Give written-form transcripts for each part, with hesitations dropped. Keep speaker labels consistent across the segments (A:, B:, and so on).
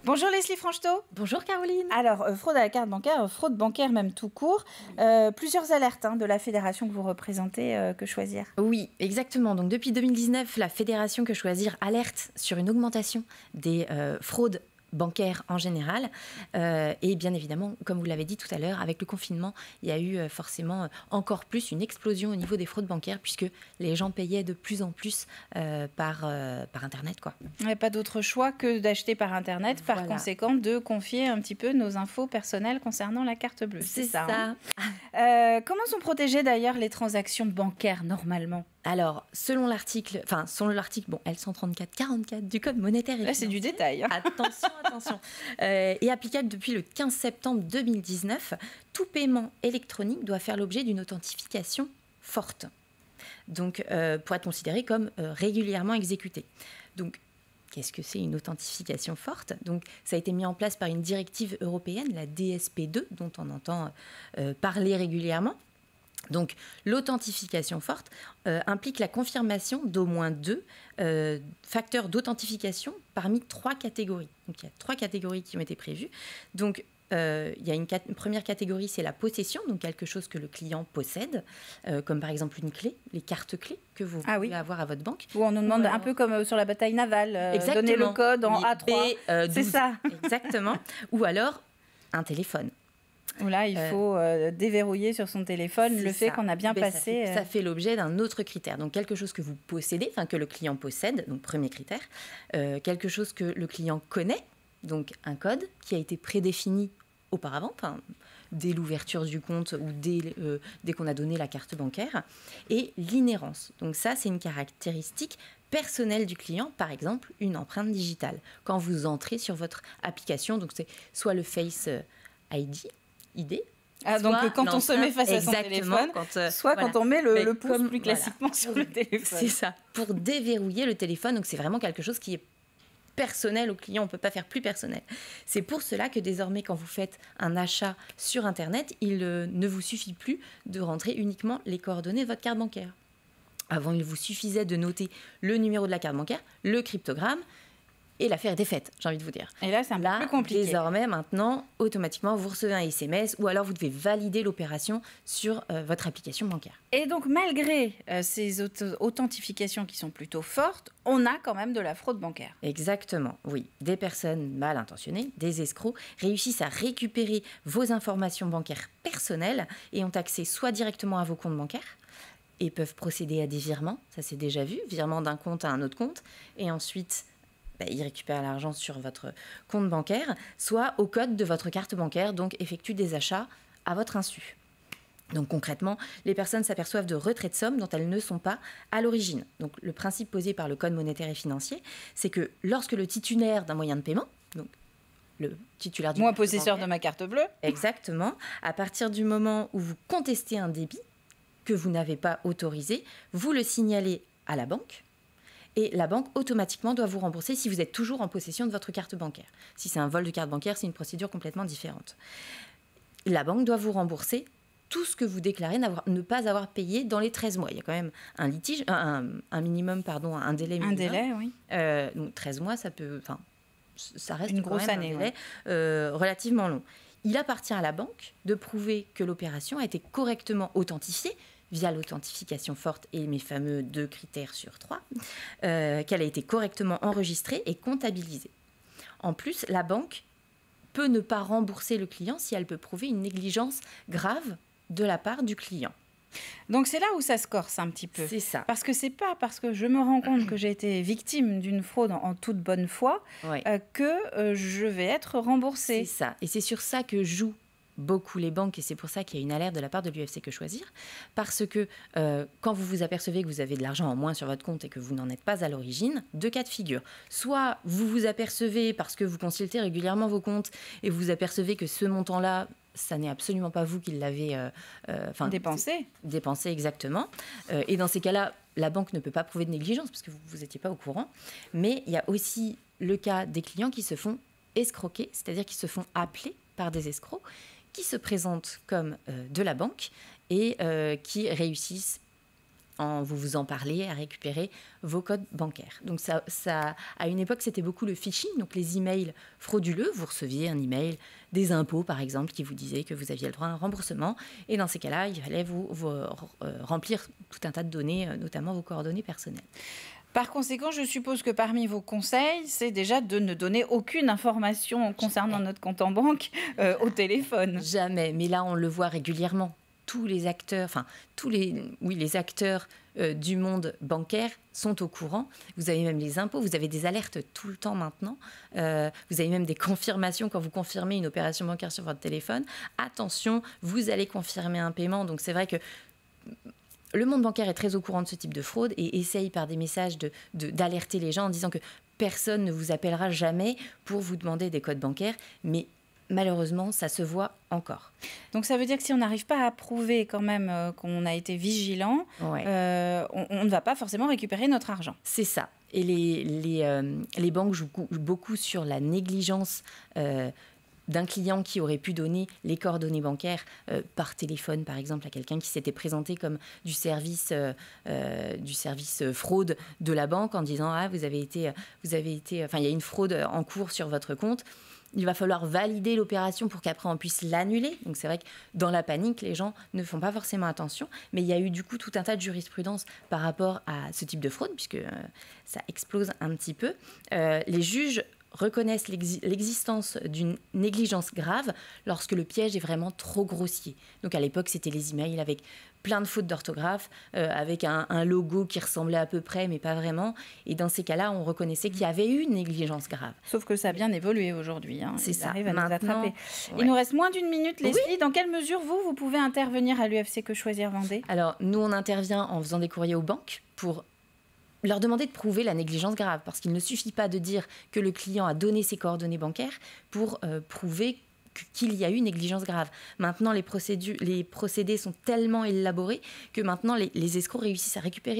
A: Bonjour Leslie Franchetot.
B: Bonjour Caroline.
A: Alors, fraude à la carte bancaire, fraude bancaire même tout court. Plusieurs alertes de la fédération que vous représentez, Que Choisir.
B: Oui, exactement. Donc depuis 2019, la fédération Que Choisir alerte sur une augmentation des fraudes bancaires en général. Et bien évidemment, comme vous l'avez dit tout à l'heure, avec le confinement, il y a eu forcément encore plus une explosion au niveau des fraudes bancaires puisque les gens payaient de plus en plus par Internet, quoi.
A: Il n'y a pas d'autre choix que d'acheter par Internet, par conséquent de confier un petit peu nos infos personnelles concernant la carte bleue.
B: C'est ça.
A: Comment sont protégées d'ailleurs les transactions bancaires normalement ?
B: Alors, selon l'article, bon, L134-44 du Code monétaire et financier.
A: Là, c'est du détail.
B: Attention. Et applicable depuis le 15 septembre 2019, tout paiement électronique doit faire l'objet d'une authentification forte. Donc, pour être considéré comme régulièrement exécuté. Donc, qu'est-ce que c'est une authentification forte ? Donc, ça a été mis en place par une directive européenne, la DSP2, dont on entend parler régulièrement. Donc, l'authentification forte implique la confirmation d'au moins 2 facteurs d'authentification parmi 3 catégories. Donc, il y a 3 catégories qui ont été prévues. Donc, il y a une première catégorie, c'est la possession, donc quelque chose que le client possède, comme par exemple une clé, les cartes clés que vous pouvez avoir à votre banque.
A: Où on nous demande un peu comme sur la bataille navale, donner le code en A3. C'est ça.
B: Exactement. Ou alors un téléphone.
A: Là, il faut déverrouiller sur son téléphone le fait qu'on a bien passé...
B: Ça fait l'objet d'un autre critère. Donc, quelque chose que vous possédez, que le client possède, donc premier critère. Quelque chose que le client connaît, donc un code qui a été prédéfini auparavant, dès l'ouverture du compte ou dès qu'on a donné la carte bancaire. Et l'inhérence. Donc ça, c'est une caractéristique personnelle du client, par exemple, une empreinte digitale. Quand vous entrez sur votre application, donc c'est soit le Face ID,
A: donc quand on se met face à son téléphone, quand on met le pouce plus classiquement sur le téléphone.
B: C'est ça, pour déverrouiller le téléphone. Donc c'est vraiment quelque chose qui est personnel au client, on ne peut pas faire plus personnel. C'est pour cela que désormais, quand vous faites un achat sur Internet, il ne vous suffit plus de rentrer uniquement les coordonnées de votre carte bancaire. Avant, il vous suffisait de noter le numéro de la carte bancaire, le cryptogramme, et l'affaire était faite, j'ai envie de vous dire.
A: Et là, c'est un peu plus compliqué.
B: Désormais, maintenant, automatiquement, vous recevez un SMS ou alors vous devez valider l'opération sur votre application bancaire.
A: Et donc, malgré ces authentifications qui sont plutôt fortes, on a quand même de la fraude bancaire.
B: Exactement, oui. Des personnes mal intentionnées, des escrocs, réussissent à récupérer vos informations bancaires personnelles et ont accès soit directement à vos comptes bancaires, et peuvent procéder à des virements, ça c'est déjà vu, virement d'un compte à un autre compte, et ensuite... ils récupèrent l'argent sur votre compte bancaire, soit au code de votre carte bancaire, donc effectuent des achats à votre insu. Donc concrètement, les personnes s'aperçoivent de retraits de sommes dont elles ne sont pas à l'origine. Donc le principe posé par le Code monétaire et financier, c'est que lorsque le titulaire d'un moyen de paiement, donc le titulaire du
A: moi possesseur de ma carte bleue,
B: exactement, à partir du moment où vous contestez un débit que vous n'avez pas autorisé, vous le signalez à la banque. Et la banque, automatiquement, doit vous rembourser si vous êtes toujours en possession de votre carte bancaire. Si c'est un vol de carte bancaire, c'est une procédure complètement différente. La banque doit vous rembourser tout ce que vous déclarez ne pas avoir payé dans les 13 mois. Il y a quand même un litige, un minimum, un délai minimum.
A: Un délai, oui.
B: Donc 13 mois, ça reste
A: une grosse année,
B: un délai relativement long. Il appartient à la banque de prouver que l'opération a été correctement authentifiée via l'authentification forte et mes fameux 2 critères sur 3, qu'elle a été correctement enregistrée et comptabilisée. En plus, la banque peut ne pas rembourser le client si elle peut prouver une négligence grave de la part du client.
A: Donc c'est là où ça se corse un petit peu.
B: C'est ça.
A: Parce que c'est pas parce que je me rends compte que j'ai été victime d'une fraude en toute bonne foi que je vais être remboursée.
B: C'est ça. Et c'est sur ça que jouent beaucoup les banques, et c'est pour ça qu'il y a une alerte de la part de l'UFC Que Choisir, parce que quand vous vous apercevez que vous avez de l'argent en moins sur votre compte et que vous n'en êtes pas à l'origine, 2 cas de figure. Soit vous vous apercevez parce que vous consultez régulièrement vos comptes et vous vous apercevez que ce montant-là, ça n'est absolument pas vous qui l'avez dépensé exactement. Et dans ces cas-là, la banque ne peut pas prouver de négligence parce que vous n'étiez pas au courant. Mais il y a aussi le cas des clients qui se font escroquer, c'est-à-dire qui se font appeler par des escrocs qui se présentent comme de la banque et qui réussissent vous en parlez, à récupérer vos codes bancaires. Donc ça, à une époque, c'était beaucoup le phishing, donc les emails frauduleux. Vous receviez un email des impôts, par exemple, qui vous disait que vous aviez le droit à un remboursement. Et dans ces cas-là, il fallait vous remplir tout un tas de données, notamment vos coordonnées personnelles.
A: Par conséquent, je suppose que parmi vos conseils, c'est déjà de ne donner aucune information concernant notre compte en banque au téléphone.
B: Jamais, mais là, on le voit régulièrement. Tous les acteurs, les acteurs du monde bancaire sont au courant. Vous avez même les impôts, vous avez des alertes tout le temps maintenant. Vous avez même des confirmations quand vous confirmez une opération bancaire sur votre téléphone. Attention, vous allez confirmer un paiement. Donc c'est vrai que le monde bancaire est très au courant de ce type de fraude et essaye par des messages d'alerter les gens en disant que personne ne vous appellera jamais pour vous demander des codes bancaires. Mais malheureusement, ça se voit encore.
A: Donc ça veut dire que si on n'arrive pas à prouver quand même qu'on a été vigilant, on ne va pas forcément récupérer notre argent.
B: C'est ça. Et les banques jouent beaucoup sur la négligence d'un client qui aurait pu donner les coordonnées bancaires par téléphone, par exemple, à quelqu'un qui s'était présenté comme du service fraude de la banque en disant « Ah, il y a une fraude en cours sur votre compte ». Il va falloir valider l'opération pour qu'après on puisse l'annuler. Donc c'est vrai que dans la panique, les gens ne font pas forcément attention. Mais il y a eu du coup tout un tas de jurisprudence par rapport à ce type de fraude, puisque ça explose un petit peu. Les juges reconnaissent l'existence d'une négligence grave lorsque le piège est vraiment trop grossier. Donc à l'époque, c'était les emails avec plein de fautes d'orthographe, avec un logo qui ressemblait à peu près, mais pas vraiment. Et dans ces cas-là, on reconnaissait qu'il y avait eu une négligence grave.
A: Sauf que ça a bien évolué aujourd'hui.
B: C'est ça.
A: Arrive à nous attraper. Il nous reste moins d'une minute, Leslie. Oui. Dans quelle mesure, vous pouvez intervenir à l'UFC Que Choisir Vendée ?
B: Alors, nous, on intervient en faisant des courriers aux banques pour leur demander de prouver la négligence grave, parce qu'il ne suffit pas de dire que le client a donné ses coordonnées bancaires pour prouver qu'il y a eu négligence grave. Maintenant, les procédés sont tellement élaborés que maintenant, les escrocs réussissent à récupérer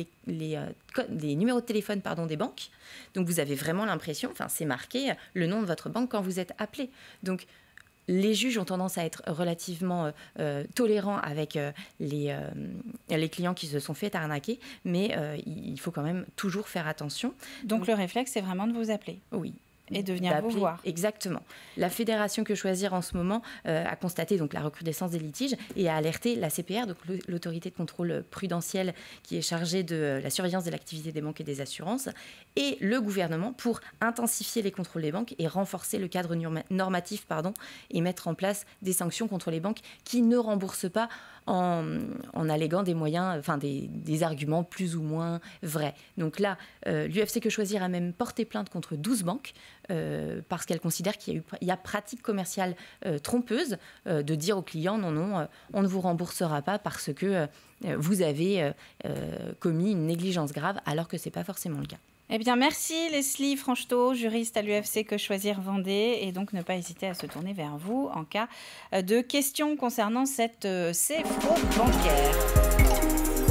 B: les numéros de téléphone des banques. Donc, vous avez vraiment l'impression, c'est marqué le nom de votre banque quand vous êtes appelé. Donc, les juges ont tendance à être relativement tolérants avec les clients qui se sont fait arnaquer, mais il faut quand même toujours faire attention.
A: Donc le réflexe, c'est vraiment de vous appeler.
B: Oui.
A: Et de venir vous voir.
B: Exactement. La Fédération Que Choisir en ce moment a constaté donc la recrudescence des litiges et a alerté la CPR, donc l'autorité de contrôle prudentiel qui est chargée de la surveillance de l'activité des banques et des assurances, et le gouvernement pour intensifier les contrôles des banques et renforcer le cadre normatif et mettre en place des sanctions contre les banques qui ne remboursent pas en alléguant des moyens, des arguments plus ou moins vrais. Donc là, l'UFC Que Choisir a même porté plainte contre 12 banques parce qu'elle considère qu'il y a pratique commerciale trompeuse de dire aux clients non, on ne vous remboursera pas parce que vous avez commis une négligence grave, alors que ce n'est pas forcément le cas.
A: Eh bien, merci Leslie Franchetot, juriste à l'UFC Que Choisir Vendée, et donc ne pas hésiter à se tourner vers vous en cas de questions concernant ces fraudes bancaires.